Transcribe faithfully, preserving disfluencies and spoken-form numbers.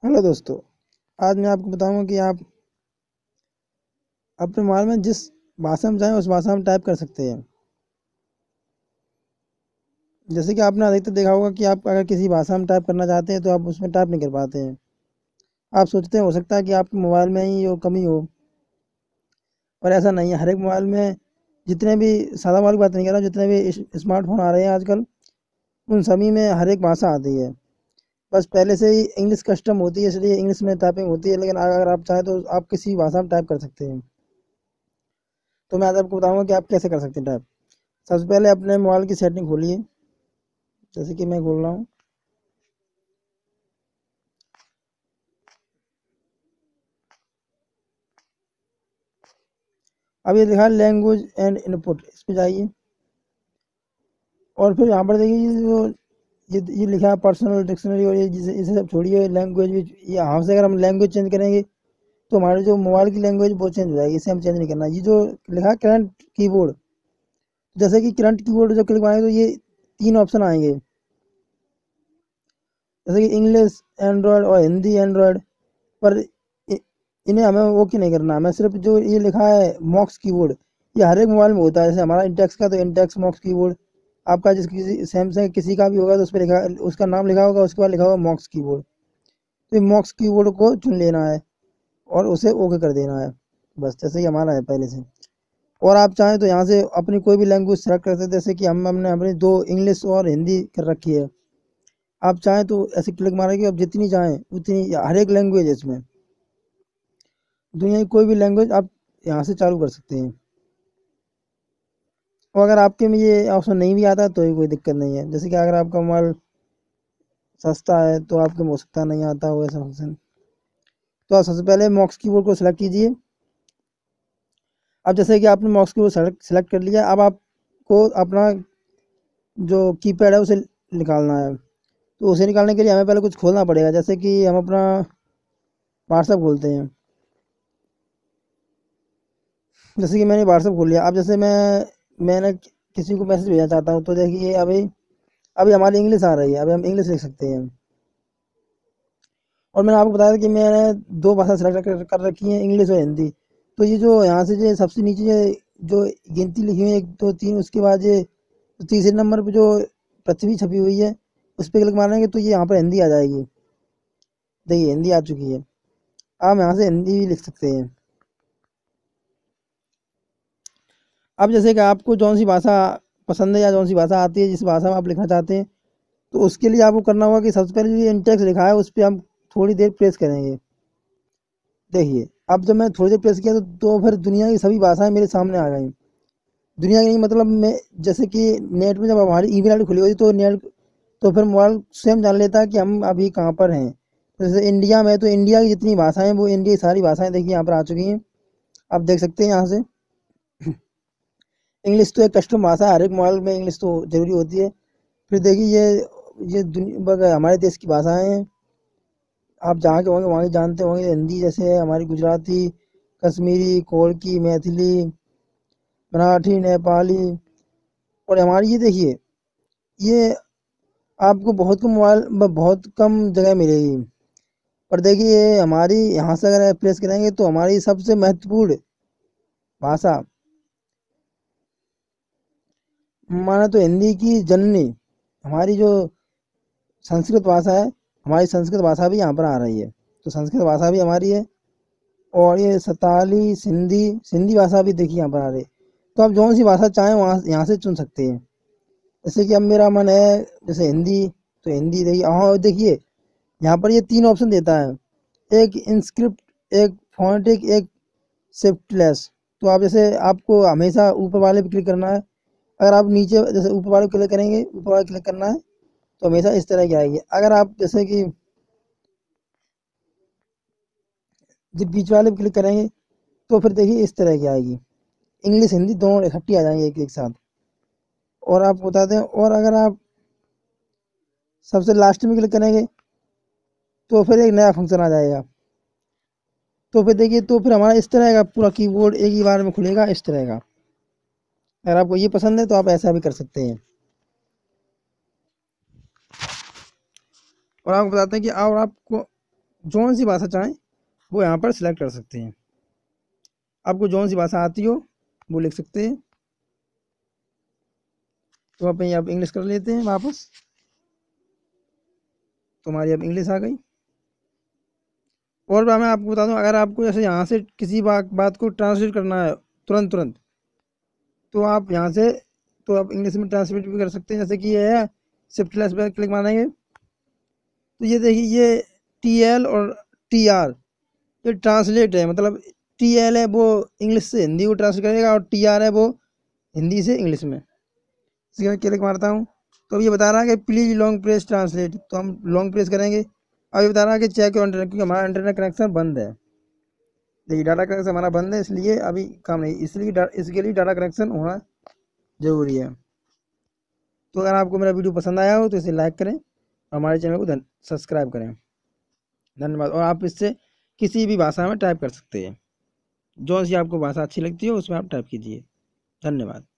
Hello दोस्तों। आज मैं आपको बताऊंगा कि आप अपने मोबाइल में जिस भाषा में चाहें उस भाषा में टाइप कर सकते हैं। जैसे कि आपने अधिकतर देखा होगा कि आप अगर किसी भाषा में टाइप करना चाहते हैं तो आप उसमें टाइप नहीं कर पाते हैं। आप सोचते हैं हो सकता है कि आपके मोबाइल में ही वो कमी हो, पर ऐसा नहीं है। हर एक मोबाइल में जितने भी, सादा मोबाइल की बात नहीं कर रहा, जितने भी इस- स्मार्टफोन आ रहे हैं आजकल, उन सभी में हर एक भाषा आती है। बस पहले से ही इंग्लिश कस्टम होती है, इसलिए इंग्लिश में टाइपिंग होती है, लेकिन अगर आप चाहें तो आप किसी भाषा में टाइप कर सकते हैं। तो मैं आज आपको बताऊंगा कि आप कैसे कर सकते हैं टाइप। सबसे पहले अपने मोबाइल की सेटिंग खोलिए, जैसे कि मैं खोल रहा हूँ। अब ये लिखा है लैंग्वेज एंड इनपुट, इस पे जाइए और फिर यहाँ पर देखिए ये जो ये ये लिखा है पर्सनल डिक्शनरी, और ये जिसे इसे सब छोड़िए। लैंग्वेज भी ये यहाँ से अगर हम लैंग्वेज चेंज करेंगे तो हमारे जो मोबाइल की लैंग्वेज वो चेंज हो जाएगी, इसे हम चेंज नहीं करना। ये जो लिखा है करंट कीबोर्ड, जैसे कि करंट कीबोर्ड जो क्लिक मारेंगे तो ये तीन ऑप्शन आएंगे, जैसे कि इंग्लिश एंड्रॉयड और हिंदी एंड्रॉयड। पर इ- इन्हें हमें वो की नहीं करना। हमें सिर्फ जो ये लिखा है मॉक्स कीबोर्ड, ये हर एक मोबाइल में होता है। जैसे हमारा इंटेक्स का तो इंटेक्स मॉक्स कीबोर्ड, आपका जिस किसी सैमसंग किसी का भी होगा तो उस पर लिखा, उसका नाम लिखा होगा, उसके बाद लिखा होगा मॉक्स कीबोर्ड। तो ये मॉक्स कीबोर्ड को चुन लेना है और उसे ओके कर देना है। बस जैसे ही हमारा है पहले से। और आप चाहें तो यहाँ से अपनी कोई भी लैंग्वेज सेलेक्ट कर सकते हैं, जैसे कि हम हमने अपनी दो इंग्लिश और हिंदी कर रखी है। आप चाहें तो ऐसे क्लिक मारेंगे, अब जितनी चाहें उतनी, हर एक लैंग्वेज है इसमें, दुनिया की कोई भी लैंग्वेज आप यहाँ से चालू कर सकते हैं। और अगर आपके में ये ऑप्शन नहीं भी आता तो भी कोई दिक्कत नहीं है। जैसे कि अगर आपका मोबाइल सस्ता है तो आपके में हो सकता है नहीं आता हो ऐसा फंक्शन। तो आप सबसे पहले मॉक्स कीबोर्ड को सिलेक्ट कीजिए। अब जैसे कि आपने मॉक्स कीबोर्ड सेलेक्ट सेलेक्ट कर लिया, अब आपको अपना जो कीपैड है उसे निकालना है। तो उसे निकालने के लिए हमें पहले कुछ खोलना पड़ेगा, जैसे कि हम अपना व्हाट्सएप खोलते हैं। जैसे कि मैंने व्हाट्सएप खोल लिया। अब जैसे मैं मैंने किसी को मैसेज भेजना चाहता हूँ तो देखिए अभी अभी हमारी इंग्लिश आ रही है, अभी हम इंग्लिश लिख सकते हैं। और मैंने आपको बताया था कि मैंने दो भाषा सेलेक्ट कर, कर रखी है, इंग्लिश और हिंदी। तो ये जो यहाँ से जो सबसे नीचे ये जो गिनती लिखी हुई है, एक दो तीन, उसके बाद ये तीसरे नंबर पे जो पृथ्वी छपी हुई है उस पर क्लिक मारेंगे तो ये यहाँ पर हिंदी आ जाएगी। देखिए हिंदी आ चुकी है। आप यहाँ से हिंदी भी लिख सकते हैं। अब जैसे कि आपको जौन सी भाषा पसंद है या जौन सी भाषा आती है, जिस भाषा में आप लिखना चाहते हैं, तो उसके लिए आपको करना होगा कि सबसे पहले जो ये इंटेक्स लिखा है उस पर हम थोड़ी देर प्रेस करेंगे। देखिए अब जब मैं थोड़ी देर प्रेस किया तो, तो फिर दुनिया की सभी भाषाएं मेरे सामने आ गई। दुनिया की नहीं, मतलब मैं, जैसे कि नेट में जब हमारी ईमेल आई डी खुली होती तो नेट, तो फिर मोबाइल स्वयं जान लेता है कि हम अभी कहाँ पर हैं। तो जैसे इंडिया में है तो इंडिया की जितनी भाषाएं, वो इंडिया की सारी भाषाएं देखिए यहाँ पर आ चुकी हैं। आप देख सकते हैं यहाँ से। इंग्लिश तो एक कस्टम भाषा है, हर एक मोबाइल में इंग्लिश तो जरूरी होती है। फिर देखिए ये ये दुनिया बग- हमारे देश की भाषाएं हैं। आप जहाँ के होंगे वहाँ की जानते होंगे। हिंदी जैसे है हमारी, गुजराती, कश्मीरी, कोलकी, मैथिली, मराठी, नेपाली। और हमारी ये देखिए, ये आपको बहुत कम मोबाइल ब- बहुत कम जगह मिलेगी। पर देखिए ये हमारी यहाँ से अगर प्रेस करेंगे तो हमारी सबसे महत्वपूर्ण भाषा, माना तो हिंदी की जननी, हमारी जो संस्कृत भाषा है, हमारी संस्कृत भाषा भी यहाँ पर आ रही है। तो संस्कृत भाषा भी हमारी है। और ये सताली, सिंधी, सिंधी भाषा भी देखिए यहाँ पर आ रही है। तो आप जौन सी भाषा चाहें वहाँ यहाँ से चुन सकते हैं। जैसे कि अब मेरा मन है जैसे हिंदी, तो हिंदी देखिए, हाँ देखिए यहाँ पर ये तीन ऑप्शन देता है, एक इंस्क्रिप्ट, एक फोनेटिक, एक शिफ्टलेस। तो आप जैसे आपको हमेशा ऊपर वाले पे क्लिक करना है। अगर आप नीचे जैसे ऊपर वाले पे क्लिक करेंगे, ऊपर वाले क्लिक करना है तो हमेशा इस तरह की आएगी। अगर आप जैसे कि जब बीच वाले पे क्लिक करेंगे तो फिर देखिए इस तरह की आएगी। इंग्लिश हिंदी दोनों इकट्ठी आ जाएंगे एक एक साथ। और आपको बताते हैं, और अगर आप सबसे लास्ट में क्लिक करेंगे तो फिर एक नया फंक्शन आ जाएगा। तो फिर देखिए, तो फिर हमारा इस तरह का पूरा कीबोर्ड एक ही बार में खुलेगा, इस तरह का। अगर आपको ये पसंद है तो आप ऐसा भी कर सकते हैं। और आपको बताते हैं कि और आपको जौन सी भाषा चाहें वो यहाँ पर सिलेक्ट कर सकते हैं। आपको जौन सी भाषा आती हो वो लिख सकते हैं। तो आप यहाँ इंग्लिश कर लेते हैं वापस, तो हमारी अब इंग्लिश आ गई। और मैं आपको बता दूं, अगर आपको जैसे यहाँ से किसी बात बात को ट्रांसलेट करना है तुरंत तुरंत, तो आप यहाँ से तो आप इंग्लिश में ट्रांसलेट भी कर सकते हैं। जैसे कि ये है, शिफ्ट लेस पे क्लिक मारेंगे तो ये देखिए, ये टी एल और टी आर ये ट्रांसलेट है। मतलब टी एल है वो इंग्लिश से हिंदी को ट्रांसलेट करेगा, और टी आर है वो हिंदी से इंग्लिश में। इसके मैं क्लिक मारता हूँ तो अब ये बता रहा है कि प्लीज लॉन्ग प्रेस ट्रांसलेट, तो हम लॉन्ग प्रेस करेंगे। अब ये बता रहा है कि चेक योर इंटरनेट, क्योंकि हमारा इंटरनेट कनेक्शन बंद है। देखिए डाटा कनेक्शन हमारा बंद है, इसलिए अभी काम नहीं, इसलिए डा, इसके लिए डाटा कनेक्शन होना ज़रूरी है। तो अगर आपको मेरा वीडियो पसंद आया हो तो इसे लाइक करें, और हमारे चैनल को सब्सक्राइब करें। धन्यवाद। और आप इससे किसी भी भाषा में टाइप कर सकते हैं, जो सी आपको भाषा अच्छी लगती हो उसमें आप टाइप कीजिए। धन्यवाद।